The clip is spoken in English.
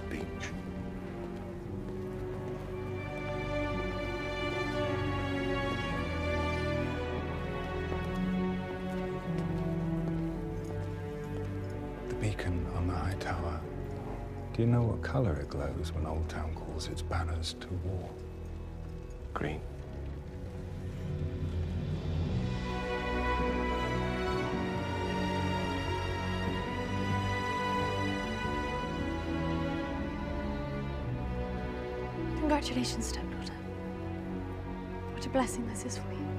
beach. The beacon on the high tower. Do you know what color it glows when Old Town calls its banners to war? Green. Congratulations, stepdaughter. What a blessing this is for you.